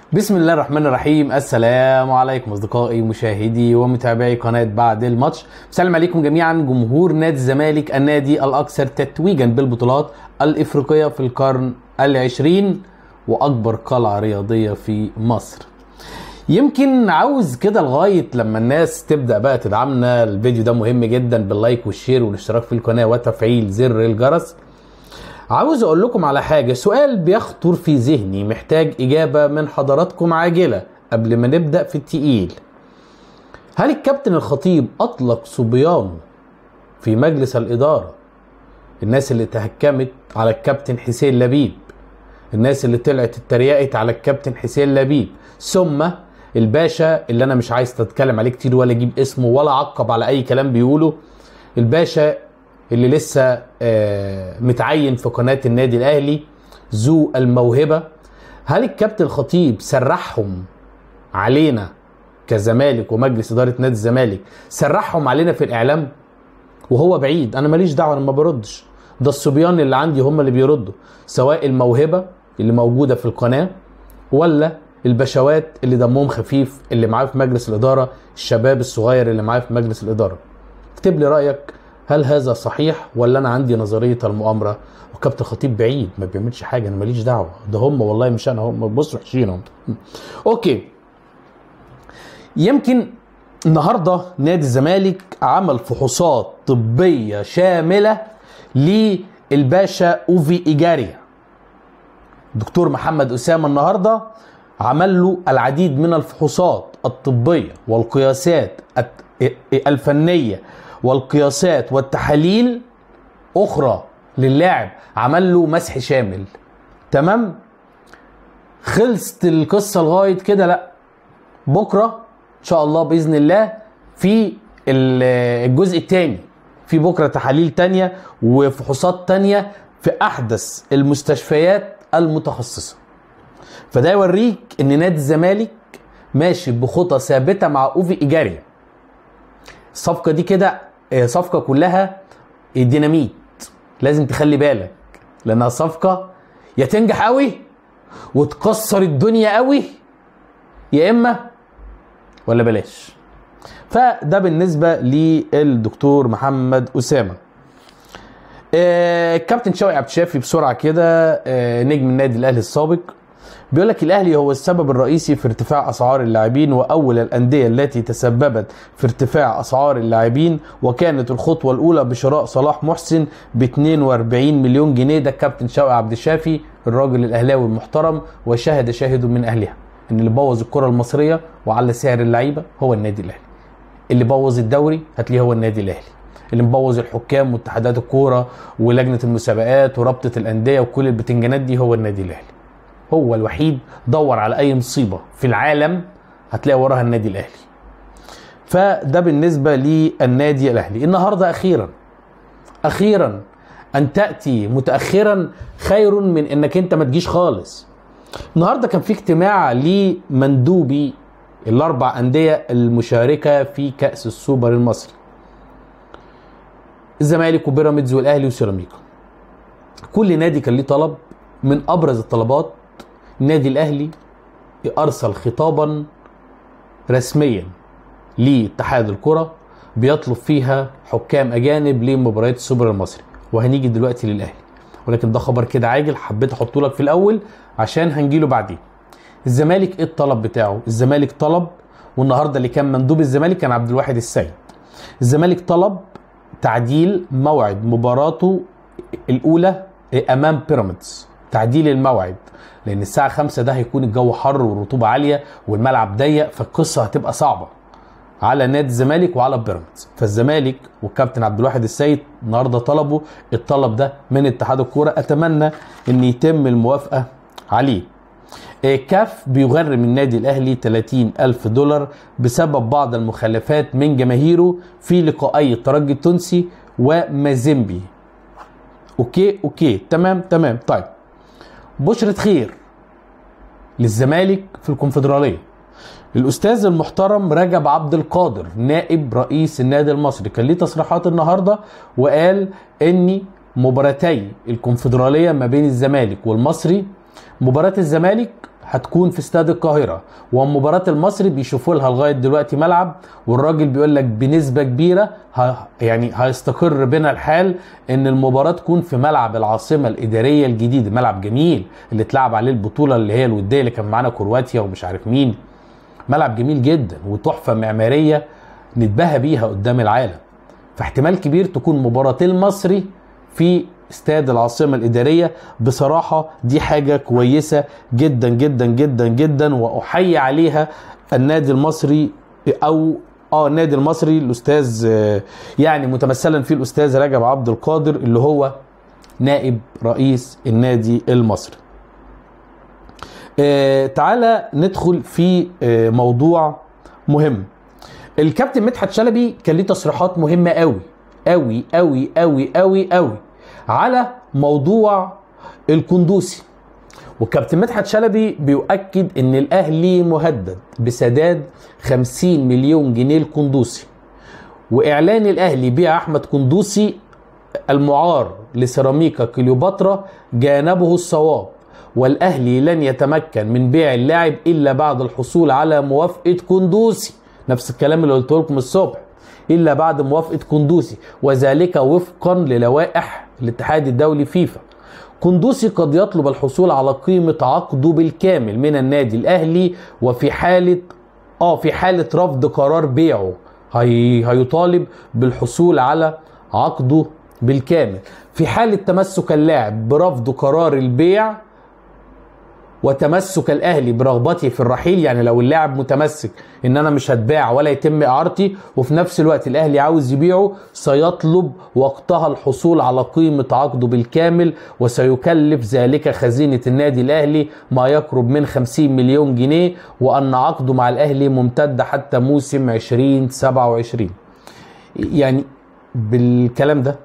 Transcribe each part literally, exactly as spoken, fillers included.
بسم الله الرحمن الرحيم. السلام عليكم اصدقائي مشاهدي ومتابعي قناه بعد الماتش. بسلم عليكم جميعا جمهور نادي الزمالك، النادي الاكثر تتويجا بالبطولات الافريقيه في القرن العشرين واكبر قلعه رياضيه في مصر. يمكن عاوز كده لغايه لما الناس تبدا بقى تدعمنا، الفيديو ده مهم جدا باللايك والشير والاشتراك في القناه وتفعيل زر الجرس. عاوز اقول لكم على حاجة، سؤال بيخطر في ذهني محتاج اجابة من حضراتكم عاجلة قبل ما نبدأ في التقيل. هل الكابتن الخطيب اطلق صبيانه في مجلس الادارة؟ الناس اللي تهكمت على الكابتن حسين لبيب، الناس اللي طلعت اتريقت على الكابتن حسين لبيب، ثم الباشا اللي انا مش عايز اتكلم عليه كتير ولا اجيب اسمه ولا اعقب على اي كلام بيقوله، الباشا اللي لسه متعين في قناة النادي الأهلي ذو الموهبة. هل الكابتن الخطيب سرحهم علينا كزمالك ومجلس إدارة نادي الزمالك، سرحهم علينا في الإعلام وهو بعيد؟ أنا ماليش دعوة، أنا ما بردش، ده الصبيان اللي عندي هم اللي بيردوا، سواء الموهبة اللي موجودة في القناة ولا البشوات اللي دمهم خفيف اللي معاه في مجلس الإدارة، الشباب الصغير اللي معاه في مجلس الإدارة. اكتب لي رأيك، هل هذا صحيح ولا انا عندي نظريه المؤامره؟ وكابتن خطيب بعيد ما بيعملش حاجه، انا ماليش دعوه، ده هم والله مش انا، هم بصوا وحشين. اوكي، يمكن النهارده نادي الزمالك عمل فحوصات طبيه شامله للباشا اوفي ايجاريا. دكتور محمد اسامه النهارده عمل له العديد من الفحوصات الطبيه والقياسات الفنيه والقياسات والتحاليل اخرى للاعب، عمل له مسح شامل. تمام، خلصت القصه لغايه كده؟ لا، بكره ان شاء الله باذن الله في الجزء الثاني، في بكره تحاليل تانية وفحوصات تانية في احدث المستشفيات المتخصصه. فده يوريك ان نادي الزمالك ماشي بخطى ثابته مع اوفي ايجاريا. الصفقه دي كده صفقة كلها ديناميت، لازم تخلي بالك، لانها صفقة يا تنجح قوي وتكسر الدنيا قوي، يا اما ولا بلاش. فده بالنسبة للدكتور محمد أسامة. الكابتن شوقي عبد الشافي بسرعة كده، نجم النادي الأهلي السابق، بيقول لك الاهلي هو السبب الرئيسي في ارتفاع اسعار اللاعبين واول الانديه التي تسببت في ارتفاع اسعار اللاعبين، وكانت الخطوه الاولى بشراء صلاح محسن ب اتنين واربعين مليون جنيه. ده الكابتن شوقي عبد الشافي الراجل الاهلاوي المحترم، وشاهد شاهد من اهلها ان اللي بوظ الكره المصريه وعلى سعر اللعيبه هو النادي الاهلي. اللي بوظ الدوري هتلاقيه هو النادي الاهلي. اللي مبوظ الحكام واتحادات الكوره ولجنه المسابقات ورابطه الانديه وكل البتنجانات دي هو النادي الاهلي. هو الوحيد، دور على اي مصيبه في العالم هتلاقي وراها النادي الاهلي. فده بالنسبه للنادي الاهلي. النهارده اخيرا اخيرا ان تاتي متاخرا خير من انك انت ما تجيش خالص. النهارده كان في اجتماع لمندوبي الاربع انديه المشاركه في كاس السوبر المصري، الزمالك وبيراميدز والاهلي وسيراميكا. كل نادي كان ليه طلب، من ابرز الطلبات النادي الاهلي ارسل خطابا رسميا لاتحاد الكره بيطلب فيها حكام اجانب لمباريات السوبر المصري، وهنيجي دلوقتي للاهلي، ولكن ده خبر كده عاجل حبيت احطه لك في الاول عشان هنجيله بعدين. الزمالك ايه الطلب بتاعه؟ الزمالك طلب، والنهارده اللي كان مندوب الزمالك كان عبد الواحد السيد. الزمالك طلب تعديل موعد مباراته الاولى امام بيراميدز، تعديل الموعد، لان الساعه خمسة ده هيكون الجو حر والرطوبه عاليه والملعب ضيق، فالقصه هتبقى صعبه على نادي الزمالك وعلى بيراميدز. فالزمالك والكابتن عبد الواحد السيد النهارده طلبوا الطلب ده من اتحاد الكوره، اتمنى ان يتم الموافقه عليه. كاف بيغرم النادي الاهلي تلاتين الف دولار بسبب بعض المخالفات من جماهيره في لقائي الترجي التونسي ومازيمبي. اوكي اوكي تمام تمام. طيب، بشرة خير للزمالك في الكونفدرالية. الاستاذ المحترم رجب عبد القادر نائب رئيس النادي المصري كان ليه تصريحات النهارده، وقال ان مباراتي الكونفدرالية ما بين الزمالك والمصري، مباراة الزمالك هتكون في استاد القاهره، ومباراه المصري بيشوفوا لها لغايه دلوقتي ملعب، والراجل بيقول لك بنسبه كبيره ه... يعني هيستقر بنا الحال ان المباراه تكون في ملعب العاصمه الاداريه الجديد، ملعب جميل اللي اتلعب عليه البطوله اللي هي الوديه اللي كان معانا كرواتيا ومش عارف مين. ملعب جميل جدا وتحفه معماريه نتباهى بيها قدام العالم. فاحتمال كبير تكون مباراه المصري في استاد العاصمة الإدارية. بصراحة دي حاجة كويسة جدا جدا جدا جدا، وأحيي عليها النادي المصري أو اه النادي المصري الأستاذ يعني متمثلا في الأستاذ رجب عبد القادر اللي هو نائب رئيس النادي المصري. آه تعالى ندخل في آه موضوع مهم. الكابتن مدحت شلبي كان ليه تصريحات مهمة قوي قوي قوي قوي قوي قوي على موضوع القندوسي، والكابتن مدحت شلبي بيؤكد ان الاهلي مهدد بسداد خمسين مليون جنيه القندوسي، واعلان الاهلي بيع احمد قندوسي المعار لسيراميكا كليوباترا جانبه الصواب، والاهلي لن يتمكن من بيع اللاعب الا بعد الحصول على موافقة قندوسي. نفس الكلام اللي قلته لكم الصبح، الا بعد موافقة قندوسي، وذلك وفقا للوائح الاتحاد الدولي فيفا. قندوسي قد يطلب الحصول على قيمة عقده بالكامل من النادي الاهلي، وفي حالة اه في حالة رفض قرار بيعه هي... هيطالب بالحصول على عقده بالكامل. في حالة تمسك اللاعب برفض قرار البيع وتمسك الاهلي برغبته في الرحيل، يعني لو اللاعب متمسك ان انا مش هتباع ولا يتم اعارتي وفي نفس الوقت الاهلي عاوز يبيعه، سيطلب وقتها الحصول على قيمة عقده بالكامل، وسيكلف ذلك خزينة النادي الاهلي ما يقرب من خمسين مليون جنيه، وان عقده مع الاهلي ممتد حتى موسم عشرين سبعة وعشرين. يعني بالكلام ده،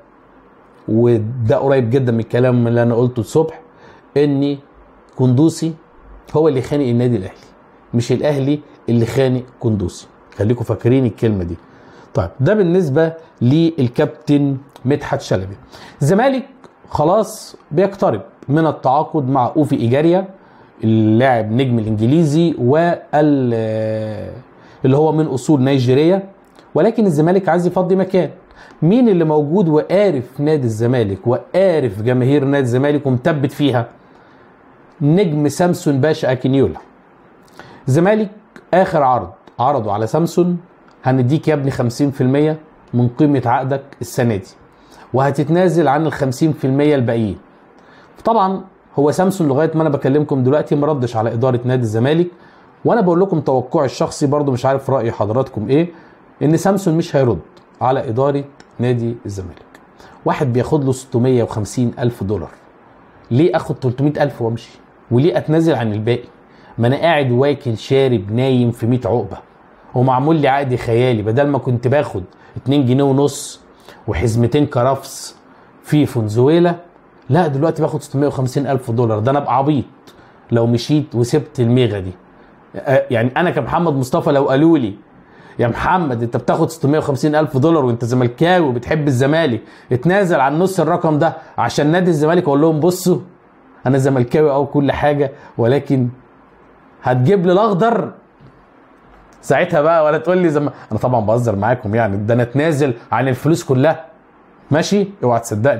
وده قريب جدا من الكلام اللي انا قلته الصبح، اني قندوسي هو اللي خانق النادي الاهلي، مش الاهلي اللي خانق قندوسي. خليكم فاكرين الكلمه دي. طيب ده بالنسبه للكابتن مدحت شلبي. الزمالك خلاص بيقترب من التعاقد مع اوفي ايجاريا اللاعب نجم الانجليزي وال اللي هو من اصول نيجيريه، ولكن الزمالك عايز يفضي مكان. مين اللي موجود وقارف نادي الزمالك وقارف جماهير نادي الزمالك ومثبت فيها؟ نجم سامسون باشا اكينيولا. الزمالك اخر عرض عرضوا على سامسون، هنديك يا ابني خمسين في المية من قيمة عقدك السنة دي، وهتتنازل عن ال خمسين في المية الباقيين. طبعا هو سامسون لغاية ما انا بكلمكم دلوقتي مردش على ادارة نادي الزمالك، وانا بقول لكم توقعي الشخصي، برضو مش عارف رأي حضراتكم ايه، ان سامسون مش هيرد على ادارة نادي الزمالك. واحد بياخد له ستمية وخمسين الف دولار، ليه اخد تلتمية الف وامشي؟ وليه اتنازل عن الباقي؟ ما انا قاعد واكل شارب نايم في مية عقبه، ومعمول لي عقد خيالي، بدل ما كنت باخد اتنين جنيه ونص وحزمتين كرفس في فنزويلا، لا دلوقتي باخد ستمية وخمسين الف دولار. ده انا ابقى عبيط لو مشيت وسبت الميغه دي. يعني انا كمحمد مصطفى لو قالوا لي يا محمد انت بتاخد ستمية وخمسين الف دولار وانت زملكاوي وبتحب الزمالك، اتنازل عن نص الرقم ده عشان نادي الزمالك، اقول لهم بصوا انا زملكاوي او كل حاجه، ولكن هتجيب لي الاخضر ساعتها بقى، ولا تقول لي زم... انا طبعا بهزر معاكم، يعني ده انا اتنازل عن الفلوس كلها ماشي، اوعى تصدقني.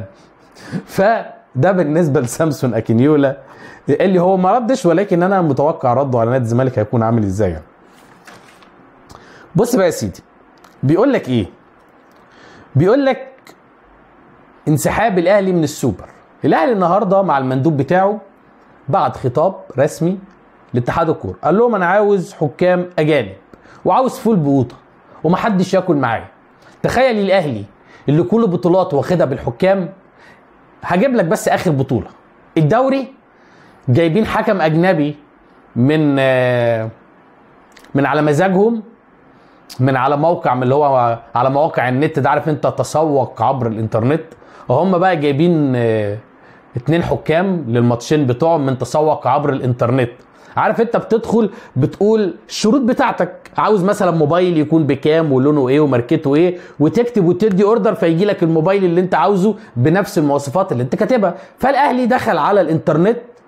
فده بالنسبه لسامسون اكينيولا اللي هو ما ردش، ولكن انا متوقع رده على نادي الزمالك هيكون عامل ازاي. يعني بص بقى يا سيدي، بيقول لك ايه؟ بيقول لك انسحاب الاهلي من السوبر. الاهلي النهارده مع المندوب بتاعه بعت خطاب رسمي لاتحاد الكوره، قال لهم انا عاوز حكام اجانب وعاوز فول بوطه ومحدش ياكل معايا. تخيل الاهلي اللي كل بطولات واخدها بالحكام، هجيب لك بس اخر بطوله الدوري، جايبين حكم اجنبي من من على مزاجهم، من على موقع من اللي هو على مواقع النت ده، عارف انت تسوق عبر الانترنت، وهم بقى جايبين اتنين حكام للماتشين بتوعهم من تسوق عبر الانترنت. عارف انت بتدخل بتقول الشروط بتاعتك، عاوز مثلا موبايل يكون بكام ولونه ايه وماركته ايه، وتكتب وتدي اوردر فيجي لك الموبايل اللي انت عاوزه بنفس المواصفات اللي انت كاتبها. فالاهلي دخل على الانترنت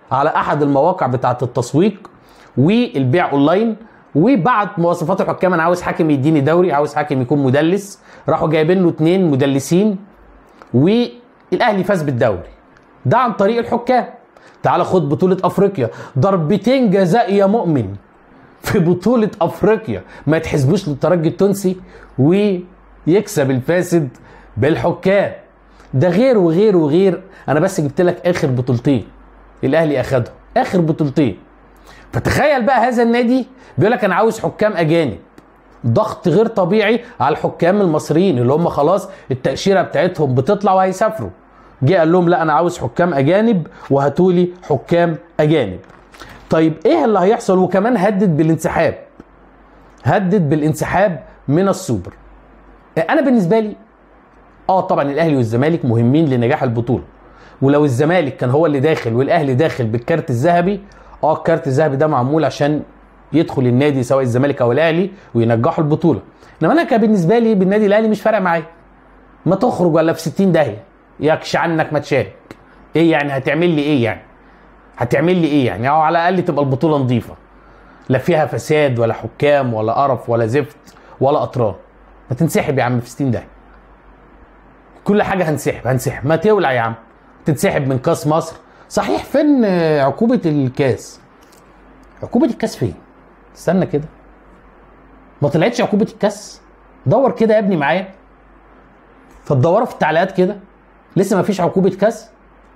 على احد المواقع بتاعه التسويق والبيع اونلاين، وبعت مواصفات الحكام، انا عاوز حاكم يديني دوري، عاوز حاكم يكون مدلس. راحوا جايبين له اتنين مدلسين والاهلي فاز بالدوري ده عن طريق الحكام. تعال خد بطولة افريقيا، ضربتين جزاء يا مؤمن في بطولة افريقيا ما يتحسبوش للترجي التونسي ويكسب الفاسد بالحكام. ده غير وغير وغير، انا بس جبت لك اخر بطولتين الاهلي اخدهم، اخر بطولتين. فتخيل بقى هذا النادي بيقول لك انا عاوز حكام اجانب، ضغط غير طبيعي على الحكام المصريين اللي هم خلاص التأشيرة بتاعتهم بتطلع وهيسافروا. جه قال لهم لا انا عاوز حكام اجانب وهاتولي حكام اجانب. طيب ايه اللي هيحصل؟ وكمان هدد بالانسحاب، هدد بالانسحاب من السوبر. انا بالنسبه لي اه طبعا الاهلي والزمالك مهمين لنجاح البطوله، ولو الزمالك كان هو اللي داخل والاهلي داخل بالكارت الذهبي، اه الكارت الذهبي ده معمول عشان يدخل النادي سواء الزمالك او الاهلي وينجحوا البطوله. انما انا كان بالنسبه لي بالنادي الاهلي مش فارق معايا، ما تخرج ولا في ستين داهيه يكش عنك ما تشارك. ايه يعني هتعمل لي ايه يعني؟ هتعمل لي ايه يعني؟ او على الاقل تبقى البطوله نظيفه، لا فيها فساد ولا حكام ولا قرف ولا زفت ولا اطران. ما تنسحب يا عم في ستين داهيه، كل حاجه هنسحب هنسحب، ما تولع يا عم. تنسحب من كاس مصر. صحيح فين عقوبه الكاس؟ عقوبه الكاس فين؟ استنى كده، ما طلعتش عقوبه الكاس؟ دور كده يا ابني معايا، فتدوروا في التعليقات كده. لسه ما فيش عقوبه كاس؟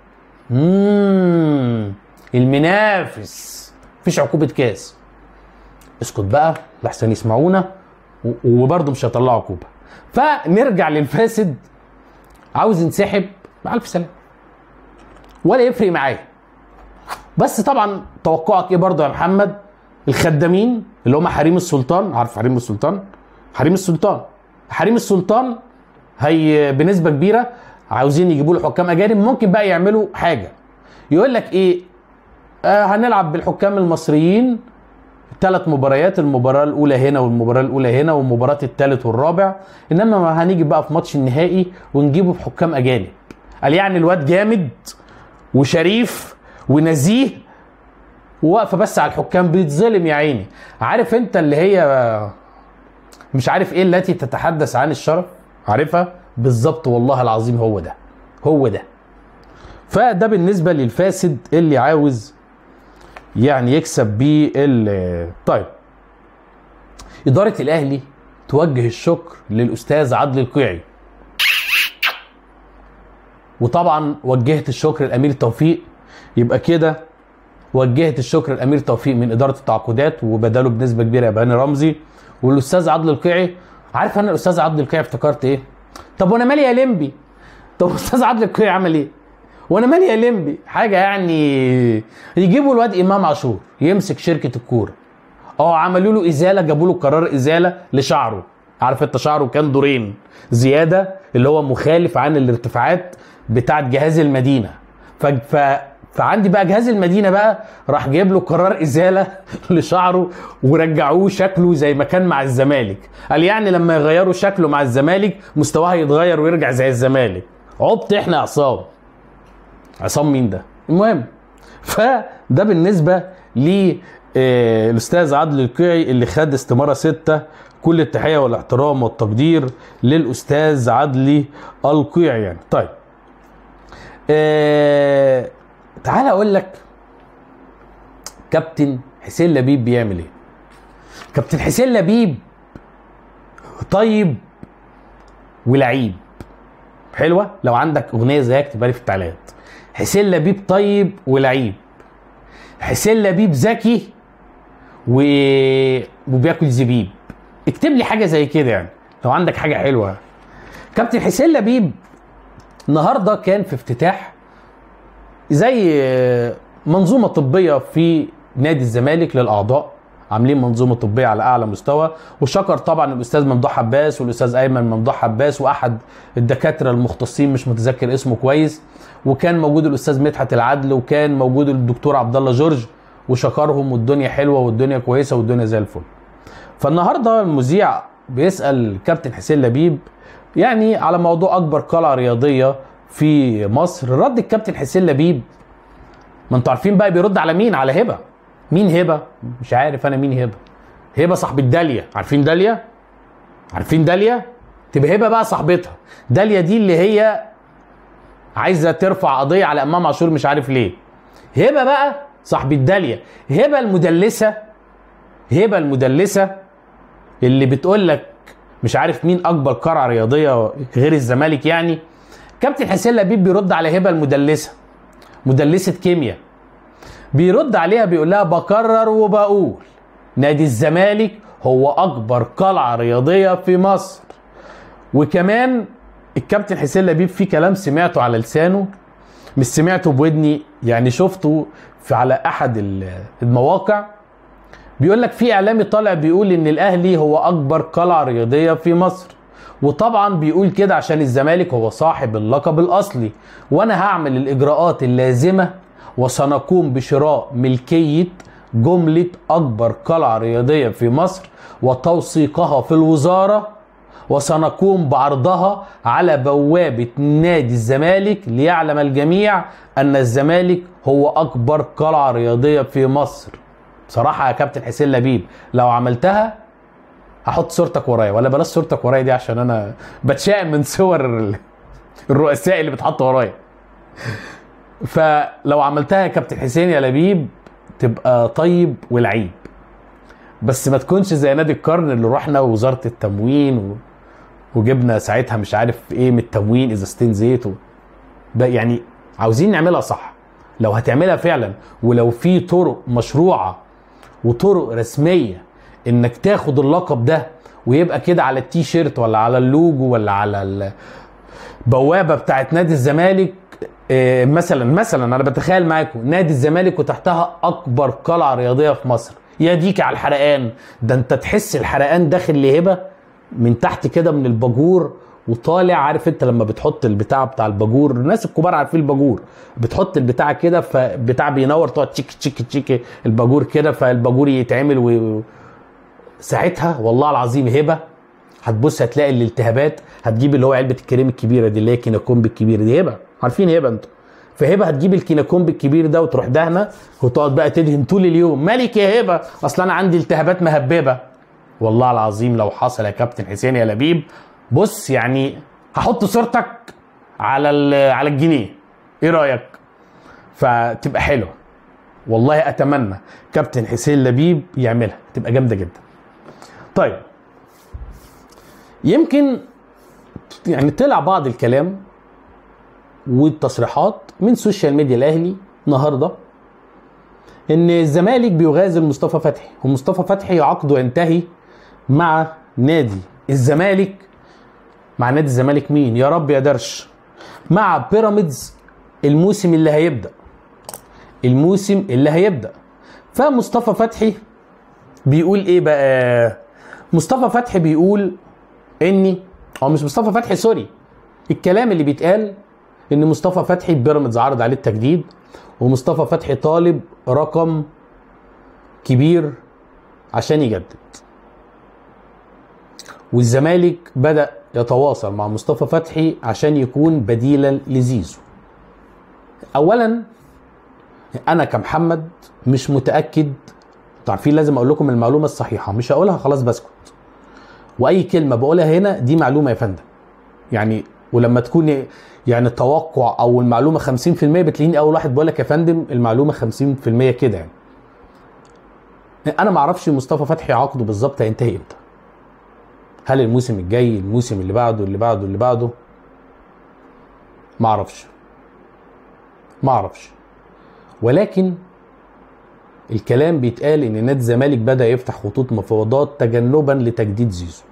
امم المنافس مفيش عقوبه كاس. اسكت بقى لحسن يسمعونا وبرضه مش هيطلعوا عقوبه. فنرجع للفاسد، عاوز ينسحب مع الف سلامه ولا يفرق معايا. بس طبعا توقعك ايه برضه يا محمد؟ الخدامين اللي هم حريم السلطان، عارف حريم السلطان؟ حريم السلطان حريم السلطان هي بنسبه كبيره عاوزين يجيبوا له حكام اجانب. ممكن بقى يعملوا حاجه، يقول لك ايه، آه هنلعب بالحكام المصريين ثلاث مباريات، المباراه الاولى هنا والمباراه الاولى هنا والمباراه الثالث والرابع، انما ما هنيجي بقى في ماتش النهائي ونجيبه بحكام اجانب. قال يعني الواد جامد وشريف ونزيه وواقفه بس على الحكام بيتظلم يا عيني. عارف انت اللي هي مش عارف ايه التي تتحدث عن الشرف، عارفها بالظبط والله العظيم. هو ده هو ده. فده بالنسبه للفاسد اللي عاوز يعني يكسب بيه ال طيب. اداره الاهلي توجه الشكر للاستاذ عادل القيعي، وطبعا وجهت الشكر للامير توفيق. يبقى كده وجهت الشكر للامير توفيق من اداره التعاقدات وبداله بنسبه كبيره يا هاني رمزي والاستاذ عادل القيعي. عارف انا الاستاذ عادل القيعي افتكرت ايه؟ طب وانا مالي يا لمبي؟ طب الاستاذ عادل القيعي عمل ايه؟ وانا مالي يا لمبي؟ حاجه يعني. يجيبوا الواد امام عاشور يمسك شركه الكوره، اه عملوا له ازاله، جابوا له قرار ازاله لشعره. عارف انت شعره كان دورين زياده اللي هو مخالف عن الارتفاعات بتاعه جهاز المدينه. ف... ف... فعندي بقى جهاز المدينه بقى راح جايب له قرار ازاله لشعره ورجعوه شكله زي ما كان مع الزمالك. قال يعني لما يغيروا شكله مع الزمالك مستواه يتغير ويرجع زي الزمالك. عبط احنا يا عصام. عصام مين ده؟ المهم، فده بالنسبه للاستاذ عادل القيعي اللي خد استماره ستة. كل التحيه والاحترام والتقدير للاستاذ عادل القيعي يعني. طيب اه تعال اقول لك كابتن حسين لبيب بيعمل ايه. كابتن حسين لبيب طيب ولعيب. حلوه؟ لو عندك اغنيه زيها اكتبها لي في التعليقات. حسين لبيب طيب ولعيب. حسين لبيب ذكي و... وبياكل زبيب. اكتب لي حاجه زي كده يعني لو عندك حاجه حلوه. كابتن حسين لبيب النهارده كان في افتتاح زي منظومه طبيه في نادي الزمالك للاعضاء، عاملين منظومه طبيه على اعلى مستوى. وشكر طبعا الاستاذ ممدوح عباس والاستاذ ايمن ممدوح عباس واحد الدكاتره المختصين مش متذكر اسمه كويس، وكان موجود الاستاذ مدحت العدل وكان موجود الدكتور عبد الله جورج، وشكرهم والدنيا حلوه والدنيا كويسه والدنيا زي الفل. فالنهارده المذيع بيسال كابتن حسين لبيب يعني على موضوع اكبر قلعه رياضيه في مصر. رد الكابتن حسين لبيب ما انتوا عارفين بقى بيرد على مين؟ على هبه. مين هبه؟ مش عارف انا مين هبه. هبه صاحبة داليا. عارفين داليا؟ عارفين داليا؟ تبقى هبه بقى صاحبتها. داليا دي اللي هي عايزه ترفع قضيه على امام عاشور مش عارف ليه. هبه بقى صاحبة داليا. هبه المدلسه، هبه المدلسه اللي بتقول لك مش عارف مين اكبر قرعه رياضيه غير الزمالك. يعني كابتن حسين لبيب بيرد على هبه المدلسه، مدلسه كيمياء، بيرد عليها بيقول لها بكرر وبقول نادي الزمالك هو اكبر قلعه رياضيه في مصر. وكمان الكابتن حسين لبيب في كلام سمعته على لسانه، مش سمعته بودني، يعني شفته في على احد المواقع، بيقول لك في اعلامي طالع بيقول ان الاهلي هو اكبر قلعه رياضيه في مصر، وطبعا بيقول كده عشان الزمالك هو صاحب اللقب الاصلي، وانا هعمل الاجراءات اللازمه وسنقوم بشراء ملكيه جمله اكبر قلعه رياضيه في مصر وتوثيقها في الوزاره، وسنقوم بعرضها على بوابه نادي الزمالك ليعلم الجميع ان الزمالك هو اكبر قلعه رياضيه في مصر. بصراحه يا كابتن حسين لبيب لو عملتها هحط صورتك ورايا، ولا بلاش صورتك ورايا دي عشان انا بتشائم من صور الرؤساء اللي بتحط ورايا. فلو عملتها يا كابتن حسين يا لبيب تبقى طيب ولعيب، بس ما تكونش زي نادي القرن اللي رحنا وزاره التموين و... وجبنا ساعتها مش عارف ايه من التموين ازازتين زيت و... يعني عاوزين نعملها صح. لو هتعملها فعلا ولو في طرق مشروعه وطرق رسميه انك تاخد اللقب ده ويبقى كده على التي شيرت ولا على اللوجو ولا على البوابه بتاعت نادي الزمالك، إيه مثلا مثلا انا بتخيل معاكم نادي الزمالك وتحتها اكبر قلعه رياضيه في مصر، يا ديك على الحرقان. ده انت تحس الحرقان داخل لهبه من تحت كده من الباجور وطالع. عارف انت لما بتحط البتاع بتاع الباجور، الناس الكبار عارفين الباجور، بتحط البتاع كده فبتاع بينور تقعد تشيك تشيك تشيك الباجور كده فالباجور يتعمل و... ساعتها والله العظيم هبه هتبص هتلاقي الالتهابات، هتجيب اللي هو علبه الكريم الكبيره دي اللي هي كيناكومب الكبيره دي. هبه عارفين هبه انتوا؟ فهبه هتجيب الكيناكومب الكبير ده وتروح دهنه وتقعد بقى تدهن طول اليوم. مالك يا هبه؟ اصل انا عندي التهابات مهببه. والله العظيم لو حصل يا كابتن حسين يا لبيب بص يعني هحط صورتك على على الجنيه، ايه رايك؟ فتبقى حلوه والله. اتمنى كابتن حسين لبيب يعملها، تبقى جامده جدا. طيب يمكن يعني طلع بعض الكلام والتصريحات من سوشيال ميديا الاهلي النهارده ان الزمالك بيغازل مصطفى فتحي، ومصطفى فتحي عقده ينتهي مع نادي الزمالك. مع نادي الزمالك مين يا رب يا درش؟ مع بيراميدز الموسم اللي هيبدا، الموسم اللي هيبدا. فمصطفى فتحي بيقول ايه بقى؟ مصطفى فتحي بيقول اني او مش مصطفى فتحي سوري الكلام اللي بيتقال ان مصطفى فتحي بيراميدز عرض عليه التجديد، ومصطفى فتحي طالب رقم كبير عشان يجدد، والزمالك بدأ يتواصل مع مصطفى فتحي عشان يكون بديلا لزيزو. اولا انا كمحمد مش متأكد، تعرفين لازم اقول لكم المعلومة الصحيحة، مش هقولها خلاص بسكت، واي كلمة بقولها هنا دي معلومة يا فندم يعني. ولما تكون يعني التوقع او المعلومة خمسين في المية بتلاقيني اول واحد بقول لك يا فندم المعلومة خمسين في المية كده يعني. انا معرفش مصطفى فتحي عقده بالظبط هينتهي امتى، هل الموسم الجاي، الموسم اللي بعده، اللي بعده اللي بعده معرفش معرفش ولكن الكلام بيتقال ان نادي الزمالك بدأ يفتح خطوط مفاوضات تجنبا لتجديد زيزو.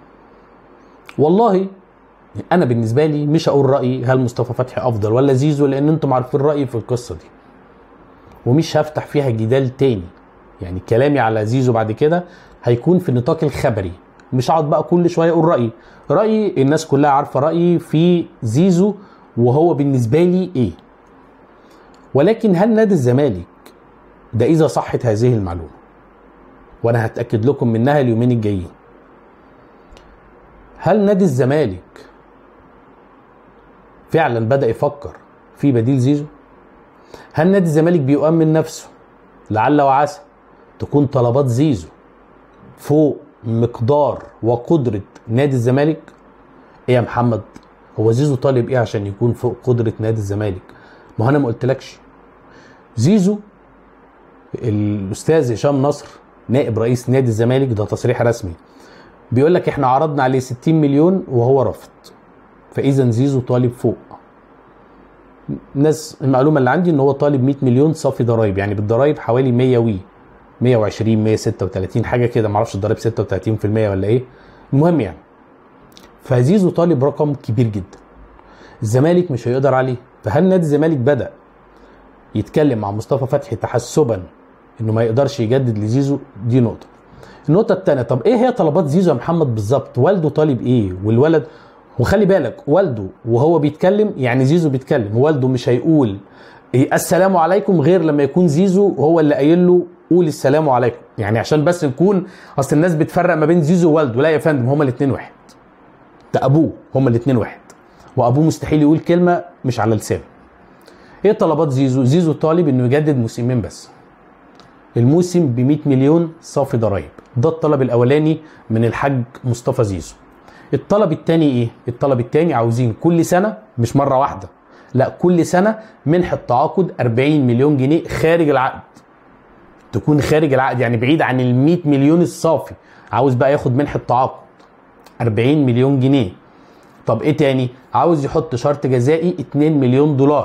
والله انا بالنسبه لي مش هقول رايي هل مصطفى فتحي افضل ولا زيزو، لان انتم عارفين رايي في القصه دي ومش هفتح فيها جدال تاني. يعني كلامي على زيزو بعد كده هيكون في النطاق الخبري، مش هقعد بقى كل شويه اقول رايي. رايي الناس كلها عارفه رايي في زيزو وهو بالنسبه لي ايه. ولكن هل نادي الزمالك ده اذا صحت هذه المعلومه، وانا هتاكد لكم منها اليومين الجايين، هل نادي الزمالك فعلا بدأ يفكر في بديل زيزو؟ هل نادي الزمالك بيؤمن نفسه لعل وعسى تكون طلبات زيزو فوق مقدار وقدرة نادي الزمالك؟ ايه يا محمد، هو زيزو طالب ايه عشان يكون فوق قدرة نادي الزمالك؟ ما انا ما قلتلكش زيزو الاستاذ هشام نصر نائب رئيس نادي الزمالك، ده تصريح رسمي، بيقول لك احنا عرضنا عليه ستين مليون وهو رفض، فاذا زيزو طالب فوق. الناس المعلومه اللي عندي ان هو طالب مية مليون صافي ضرايب، يعني بالضرايب حوالي مية وي مية وعشرين مية وستة وتلاتين حاجه كده، معرفش الضرايب ستة وتلاتين في المية ولا ايه، المهم يعني. فزيزو طالب رقم كبير جدا، الزمالك مش هيقدر عليه. فهل نادي الزمالك بدأ يتكلم مع مصطفى فتحي تحسبا انه ما يقدرش يجدد لزيزو؟ دي نقطه. النقطه الثانيه، طب ايه هي طلبات زيزو يا محمد بالظبط؟ والده طالب ايه؟ والولد، وخلي بالك والده وهو بيتكلم، يعني زيزو بيتكلم والده مش هيقول إيه السلام عليكم غير لما يكون زيزو هو اللي قايل له قول السلام عليكم، يعني عشان بس نكون، اصل الناس بتفرق ما بين زيزو ووالده. لا يا فندم، هما الاثنين واحد، ده ابوه، هما الاثنين واحد، وابوه مستحيل يقول كلمه مش على لسانه. ايه طلبات زيزو؟ زيزو طالب انه يجدد موسمين بس، الموسم ب مية مليون صافي ضرايب، ده الطلب الاولاني من الحاج مصطفى زيزو. الطلب الثاني ايه؟ الطلب الثاني عاوزين كل سنه، مش مره واحده، لا كل سنه منحه تعاقد أربعين مليون جنيه خارج العقد، تكون خارج العقد يعني بعيد عن ال مية مليون الصافي، عاوز بقى ياخد منحه تعاقد أربعين مليون جنيه. طب ايه تاني؟ عاوز يحط شرط جزائي اتنين مليون دولار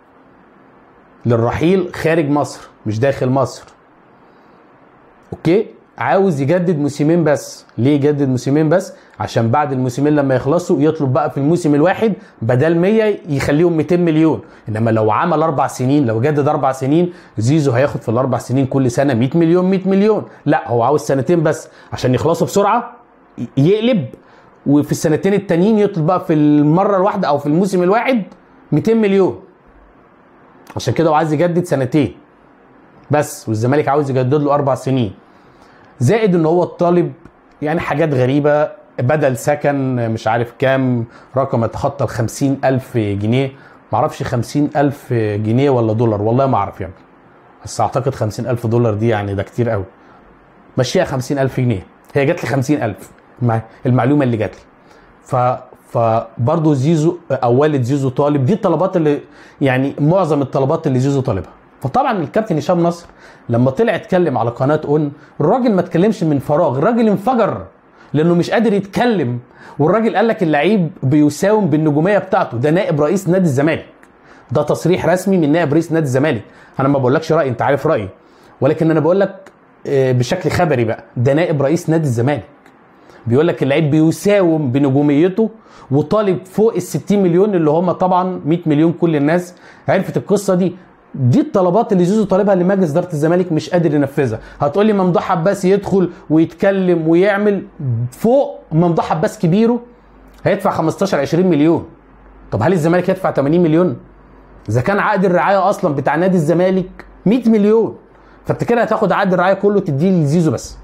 للرحيل خارج مصر مش داخل مصر. اوكي، عاوز يجدد موسمين بس. ليه يجدد موسمين بس؟ عشان بعد الموسمين لما يخلصوا يطلب بقى في الموسم الواحد بدل مية يخليهم ميتين مليون. انما لو عمل اربع سنين، لو جدد اربع سنين، زيزو هياخد في الاربع سنين كل سنه مية مليون مية مليون. لا، هو عاوز سنتين بس عشان يخلصوا بسرعه، يقلب، وفي السنتين التانيين يطلب بقى في المره الواحده او في الموسم الواحد ميتين مليون. عشان كده هو عايز يجدد سنتين بس، والزمالك عاوز يجدد له اربع سنين. زائد ان هو الطالب يعني حاجات غريبه، بدل سكن مش عارف كام رقم يتخطى ال خمسين ألف جنيه، معرفش خمسين ألف جنيه ولا دولار، والله ما اعرف يعني، بس اعتقد خمسين ألف دولار دي يعني ده كتير قوي، مشيها خمسين ألف جنيه، هي جات لي خمسين ألف المعلومه اللي جات لي. ف فبرضه زيزو او والد زيزو طالب، دي الطلبات اللي يعني معظم الطلبات اللي زيزو طالبها. فطبعا الكابتن هشام نصر لما طلع اتكلم على قناه اون، الراجل ما اتكلمش من فراغ، الراجل انفجر لانه مش قادر يتكلم. والراجل قال لك اللعيب بيساوم بالنجوميه بتاعته، ده نائب رئيس نادي الزمالك، ده تصريح رسمي من نائب رئيس نادي الزمالك. انا ما بقولكش رايي، انت عارف رايي، ولكن انا بقول لك بشكل خبري بقى، ده نائب رئيس نادي الزمالك بيقول لك اللعيب بيساوم بنجوميته وطالب فوق ال ستين مليون، اللي هم طبعا مية مليون. كل الناس عرفت القصه دي. دي الطلبات اللي زيزو طالبها اللي مجلس اداره الزمالك مش قادر ينفذها. هتقول لي ممدوح عباس يدخل ويتكلم ويعمل فوق، ممدوح عباس كبيره هيدفع خمستاشر عشرين مليون. طب هل الزمالك يدفع تمانين مليون؟ اذا كان عقد الرعايه اصلا بتاع نادي الزمالك مية مليون، فانت كده هتاخد عقد الرعايه كله تديه لزيزو بس.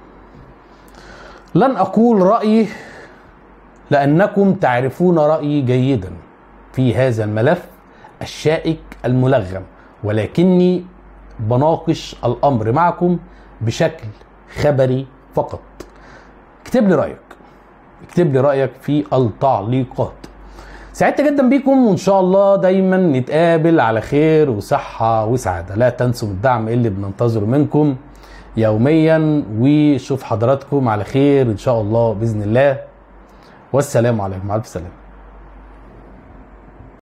لن اقول رايي لانكم تعرفون رايي جيدا في هذا الملف الشائك الملغم، ولكني بناقش الامر معكم بشكل خبري فقط. اكتب لي رايك، اكتب لي رايك في التعليقات. سعدت جدا بيكم، وان شاء الله دايما نتقابل على خير وصحه وسعاده. لا تنسوا الدعم اللي بننتظره منكم يوميا، وشوف حضراتكم على خير ان شاء الله باذن الله، والسلام عليكم. مع الف سلامه.